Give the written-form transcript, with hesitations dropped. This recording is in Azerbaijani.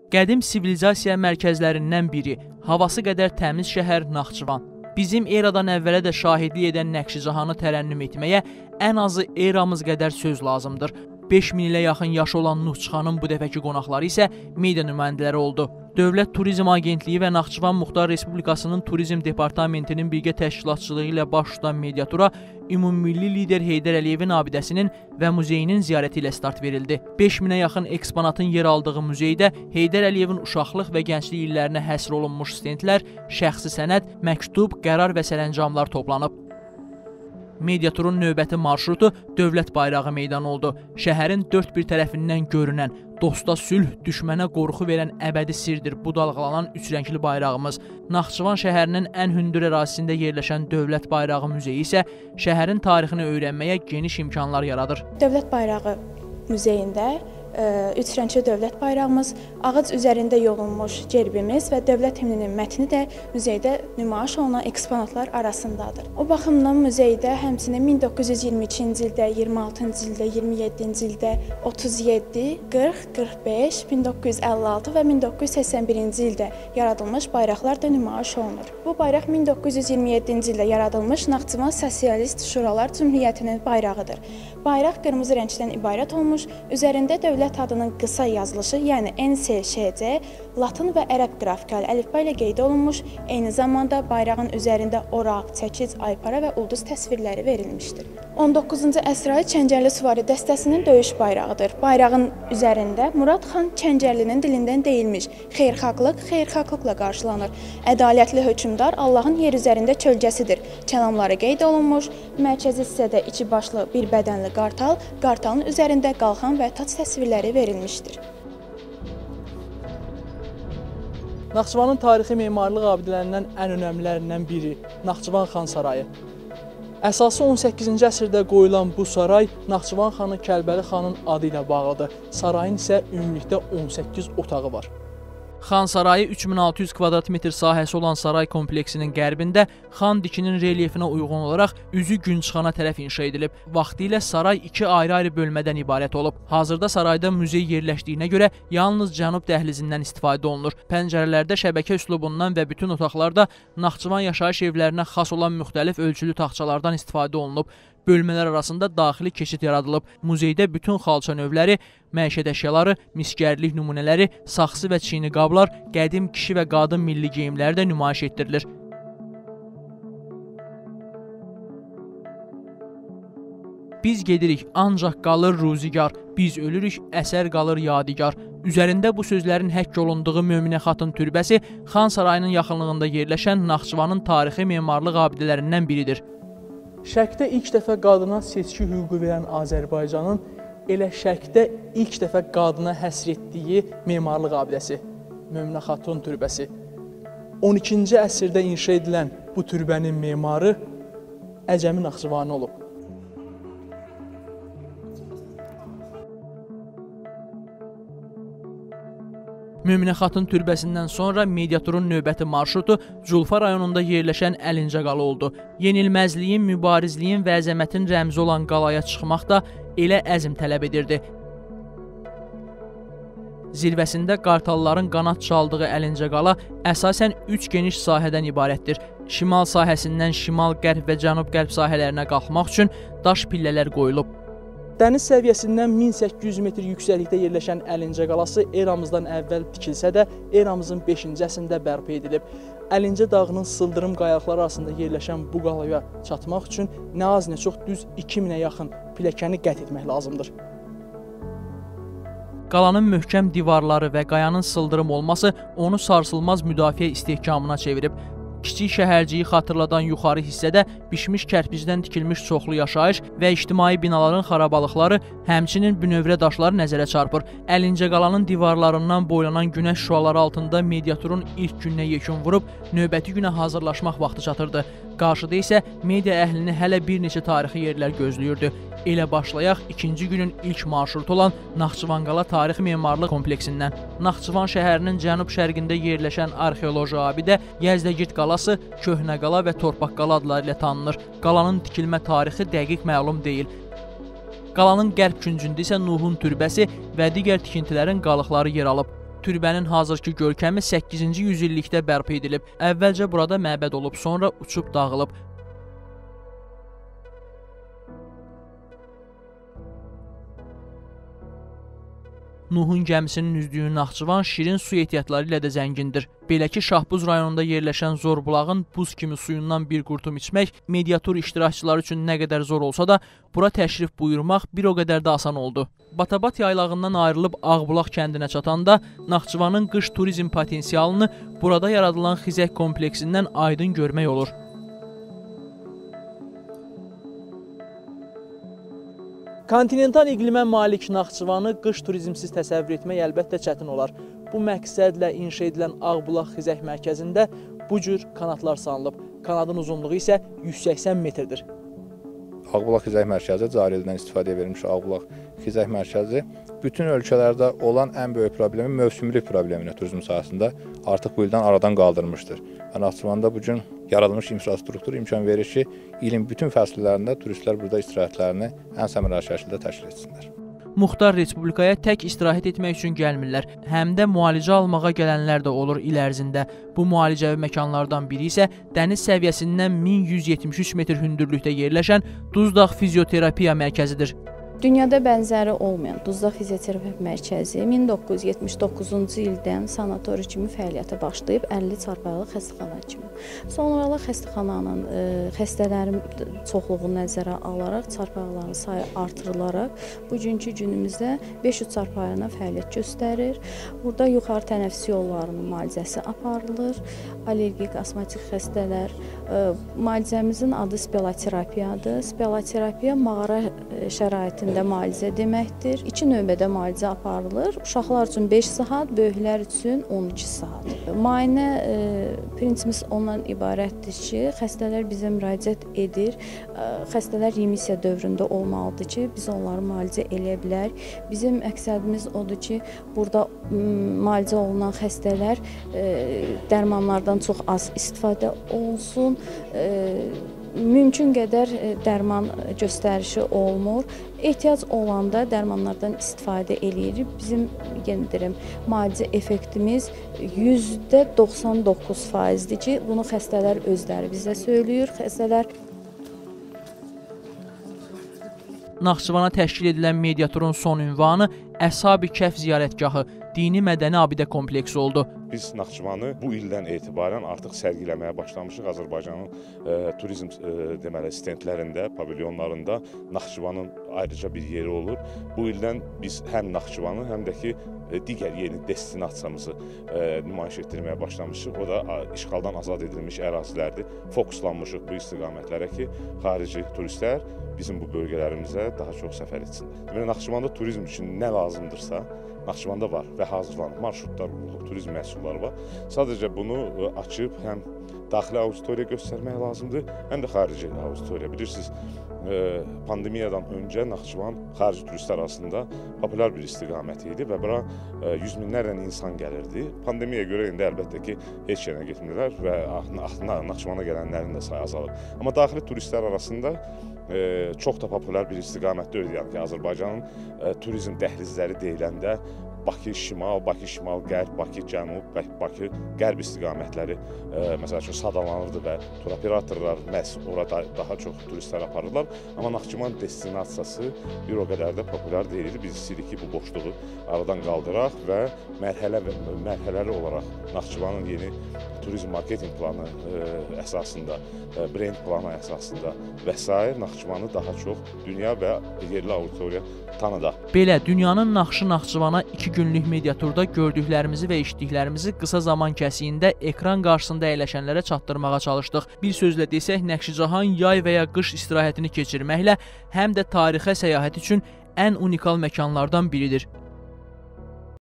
Qədim sivilizasiya mərkəzlərindən biri, havası qədər təmiz şəhər Naxçıvan. Bizim eradan əvvələ də şahidlik edən Nəqşicahanı tərənnüm etməyə ən azı eramız qədər söz lazımdır. 5000 ilə yaxın yaşı olan Nuhçıxanın bu dəfəki qonaqları isə media nümayəndələri oldu. Dövlət Turizm Agentliyi və Naxçıvan Muxtar Respublikasının Turizm Departamentinin birgə təşkilatçılığı ilə baş tutan mediatura ümummilli lider Heydər Əliyevin abidəsinin və muzeyinin ziyarəti ilə start verildi. 5000-ə yaxın eksponatın yer aldığı muzeydə Heydər Əliyevin uşaqlıq və gənclik illərinə həsr olunmuş stendlər, şəxsi sənəd, məktub, qərar və sərəncamlar toplanıb. Mediaturun növbəti marşrutu Dövlət Bayrağı meydanı oldu. Şəhərin dörd bir tərəfindən görünən, dosta sülh, düşmənə qorxu verən əbədi sirdir bu dalğalanan üçrəngli bayrağımız. Naxçıvan şəhərinin ən hündür ərazisində yerləşən Dövlət Bayrağı muzeyi isə şəhərin tarixini öyrənməyə geniş imkanlar yaradır. Dövlət Bayrağı muzeyində üç rəngli dövlət bayrağımız, ağac üzərində yolunmuş gerbimiz və dövlət himninin mətni də muzeydə nümayiş olunan eksponatlar arasındadır. O baxımdan muzeydə həmçinin 1922-ci ildə, 26-cı ildə, 27-ci ildə, 37, 40, 45, 1956 və 1981-ci ildə yaradılmış bayraqlar da nümayiş olunur. Bu bayraq 1927-ci ildə yaradılmış Naxçıvan Sosialist Şuralar Cümhuriyyətinin bayrağıdır. Bayraq qırmızı rəngdən ibarət olmuş, üzərində dövlət adının qısa yazılışı, yəni NSŞC, latın və ərəb qrafikalı əlifba ilə qeyd olunmuş, eyni zamanda bayrağın üzərində oraq, çəkic, aypara və ulduz təsvirləri verilmişdir. 19-cu əsr Çəngərli Süvari dəstəsinin döyüş bayrağıdır. Bayrağın üzərində Murad xan Çəngərlinin dilindən deyilmiş, xeyirxahlıq xeyirxahlıqla qarşılanır. Ədalətli hökmdar Allahın yer üzərində kölgəsidir. Kəlamları qeyd olunmuş, mərkəzi hissədə iki başlı bir bədənli qartal, qartalın üzərində qalxan və tac təsvirləri verilmişdir. Naxçıvanın tarixi memarlıq abidələrindən ən önəmlilərindən biri Naxçıvan Xan Sarayı. Əsası 18-ci əsrdə qoyulan bu saray Naxçıvan xanı Kəlbəli xanın adı ilə bağlıdır. Sarayın isə ümumilikdə 18 otağı var. Xan Sarayı 3600 kvadrat metr sahəsi olan saray kompleksinin qərbində xan dikinin relyefinə uyğun olaraq üzü gün çıxana tərəf inşa edilib. Vaxtilə saray iki ayrı-ayrı bölmədən ibarət olub. Hazırda sarayda muzey yerləşdiyinə görə yalnız cənub dəhlizindən istifadə olunur. Pəncərələrdə şəbəkə üslubundan və bütün otaqlarda Naxçıvan yaşayış evlərinə xas olan müxtəlif ölçülü taxçalardan istifadə olunub. Bölmələr arasında daxili keçid yaradılıb. Muzeydə bütün xalça növləri, məişət əşyaları, miskərlik nümunələri, saxsı və çini qablar, qədim kişi və qadın milli geyimləri də nümayiş etdirilir. Biz gedirik, ancaq qalır ruzigar, biz ölürük, əsər qalır yadigar. Üzərində bu sözlərin həkk olunduğu Möminə xatın türbəsi Xan Sarayının yaxınlığında yerləşən Naxçıvanın tarixi memarlıq abidələrindən biridir. Şərqdə ilk dəfə qadına seçki hüququ verən Azərbaycanın elə Şərqdə ilk dəfə qadına həsr etdiyi memarlıq abidəsi, Möminə xatun türbəsi. 12-ci əsrdə inşa edilən bu türbənin memarı Əcəmi Naxçıvani olub. Möminə xatın türbəsindən sonra mediaturun növbəti marşrutu Culfa rayonunda yerləşən Əlincə qalı oldu. Yenilməzliyin, mübarizliyin və əzəmətin rəmzi olan qalaya çıxmaq da elə əzm tələb edirdi. Zirvəsində qartalların qanad çaldığı Əlincə qala əsasən 3 geniş sahədən ibarətdir. Şimal sahəsindən şimal, qərb və cənub-qərb sahələrinə qalxmaq üçün daş pillələr qoyulub. Dəniz səviyyəsindən 1800 metr yüksəklikdə yerləşən Əlincə qalası eramızdan əvvəl tikilsə də eramızın 5-ci əsrində bərpa edilib. Əlincə dağının sıldırım qayalıqları arasında yerləşən bu qalaya çatmaq üçün nə az nə çox düz 2000-ə yaxın pilləkəni qət etmək lazımdır. Qalanın möhkəm divarları və qayanın sıldırım olması onu sarsılmaz müdafiə istehkamına çevirib. Kiçik şəhərciyi xatırladan yuxarı hissədə bişmiş kərpicdən tikilmiş çoxlu yaşayış və ictimai binaların xarabalıqları, həmçinin bünövrə daşları nəzərə çarpır. Əlincə qalanın divarlarından boylanan günəş şüaları altında mediaturun ilk gününə yekun vurub, növbəti günə hazırlaşmaq vaxtı çatırdı. Qarşıda isə media əhlini hələ bir neçə tarixi yerlər gözləyirdi. Elə başlayaq ikinci günün ilk marşrutu olan Naxçıvan qala tarixi memarlıq kompleksindən. Naxçıvan şəhərinin cənub-şərqində yerləşən arxeoloji abidə Yəzdəgirt qalası, Köhnə qala və Torpaq qala adları ilə tanınır. Qalanın tikilmə tarixi dəqiq məlum deyil. Qalanın qərb küncündə isə Nuhun türbəsi və digər tikintilərin qalıqları yer alıb. Türbənin hazırki görkəmi 8-ci yüzillikdə bərpa edilib. Əvvəlcə burada məbəd olub, sonra uçub dağılıb. Nuhun gəmisinin üzdüyü Naxçıvan şirin su ehtiyatları ilə də zəngindir. Belə ki, Şahbuz rayonunda yerləşən Zorbulağın buz kimi suyundan bir qurtum içmək mediatur iştirakçıları üçün nə qədər zor olsa da, bura təşrif buyurmaq bir o qədər də asan oldu. Batabat yaylağından ayrılıb Ağbulaq kəndinə çatanda Naxçıvanın qış turizm potensialını burada yaradılan xizək kompleksindən aydın görmək olur. Kontinental iqlimə malik Naxçıvanı qış turizmsiz təsəvvür etmək əlbəttə çətin olar. Bu məqsədlə inşa edilən Ağbulaq Xizək Mərkəzində bu cür kanatlar salınıb. Kanadın uzunluğu isə 180 metrdir. Ağbulaq Xizək Mərkəzi cari ildən istifadəyə verilmiş Ağbulaq Xizək Mərkəzi bütün ölkələrdə olan ən böyük problemi mövsümlük problemini turizm sahəsində artıq bu ildən aradan qaldırmışdır. Naxçıvanda bu gün yaradılmış infrastruktur imkan verir ki, ilin bütün fəsillərində turistlər burada istirahətlərini ən səmərəli şəkildə təşkil etsinlər. Muxtar Respublikaya tək istirahət etmək üçün gəlmirlər, həm də müalicə almağa gələnlər də olur il ərzində. Bu müalicəvi məkanlardan biri isə dəniz səviyyəsindən 1173 metr hündürlükdə yerləşən Duzdağ Fizioterapiya Mərkəzidir. Dünyada bənzəri olmayan Duzdağ Fizioterapiya Mərkəzi 1979-cu ildən sanatoriya kimi fəaliyyətə başlayıb 50 çarpayılıq xəstəxana kimi. Sonralar xəstəxananın xəstələrin çoxluğunu nəzərə alaraq çarpayıqların sayı artırılaraq bugünkü günümüzdə 500 çarpayına fəaliyyət göstərir. Burada yuxarı tənəffüs yollarının müalicəsi aparılır. Allergik, astmatik xəstələr. Müalicəmizin adı speloterapiyadır. Speloterapiya mağara şəraitində müalicə deməkdir. 2 növbədə müalicə aparılır. Uşaqlar üçün 5 saat, böyüklər üçün 12 saat. Müayinə prinsipimiz ondan ibarətdir ki, xəstələr bizə müraciət edir. Xəstələr remisiya dövründə olmalıdır ki, biz onları müalicə eləyə bilərik. Bizim məqsədimiz odur ki, burada müalicə olunan xəstələr dərmanlardan çox az istifadə olsun. Mümkün qədər dərman göstərişi olmur. Ehtiyac olanda dərmanlardan istifadə eləyirik. Bizim yenə deyirəm, müalicə effektimiz %99%dir ki, bunu xəstələr özləri bizə söyləyir. Xəstələr Naxçıvana təşkil edilən mediaturun son ünvanı Əshab-ı Kəhf ziyarətgahı, dini mədəni abidə kompleksi oldu. Biz Naxçıvanı bu ildən etibarən artıq sərgiləməyə başlamışıq. Azərbaycanın turizm deməli stendlərində, pavilyonlarında Naxçıvanın ayrıca bir yeri olur. Bu ildən biz həm Naxçıvanı, həm də ki digər yeni destinasiyamızı nümayiş etdirməyə başlamışıq. O da işğaldan azad edilmiş ərazilərdir. Fokuslanmışıq bu istiqamətlərə ki, xarici turistlər bizim bu bölgələrimizə daha çox səfər etsinlər. Deməli, Naxçıvanda turizm üçün nə lazımdırsa, Naxçıvanda var və hazırlanıb, marşrutlar qurulub, turizm məhsulları var. Sadəcə bunu açıb həm daxili auditoriya göstərmək lazımdır, həm də xarici auditoriya. Bilirsiniz, pandemiyadan öncə Naxçıvan xarici turistlər arasında populyar bir istiqamət idi və bura yüz minlərlə insan gəlirdi. Pandemiyaya görə indi əlbəttə ki, heç yerə getmirlər və Naxçıvana gələnlərin də sayı azalır. Amma daxili turistlər arasında çox da populyar bir istiqamətdə ödəyir. Yəni ki, Azərbaycanın turizm dəhlizləri deyiləndə Bakı şimal, Bakı şimal-qərb, Bakı cənub, Bakı qərb istiqamətləri məsəl üçün sadalanırdı və turoperatorlar məhz orada daha çox turistlər aparırlar. Amma Naxçıvan destinasiyası bir o qədər də populyar deyil. Biz istəyirik ki, bu boşluğu aradan qaldıraq və mərhələli olaraq Naxçıvanın yeni turizm marketinq planı əsasında, brend planı əsasında və s. Naxçıvanı daha çox dünya və yerli auditoriya tanıdaq. Belə, dünyanın naxşı Naxçıvana 2 günlük mediaturda gördüklərimizi və eşitdiklərimizi qısa zaman kəsiyində ekran qarşısında əyləşənlərə çatdırmağa çalışdıq. Bir sözlə desək, Nəqşicahan yay və ya qış istirahətini keçirməklə həm də tarixə səyahət üçün ən unikal məkanlardan biridir.